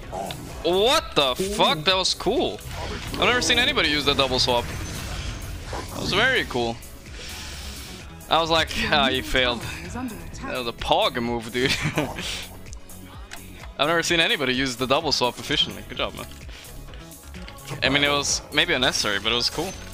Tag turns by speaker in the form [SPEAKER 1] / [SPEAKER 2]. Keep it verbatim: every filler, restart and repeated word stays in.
[SPEAKER 1] What the fuck? That was cool. I've never seen anybody use the double swap. That was very cool. I was like, ah, you failed. That was a pog move, dude. I've never seen anybody use the double swap efficiently. Good job, man. I mean, it was maybe unnecessary, but it was cool.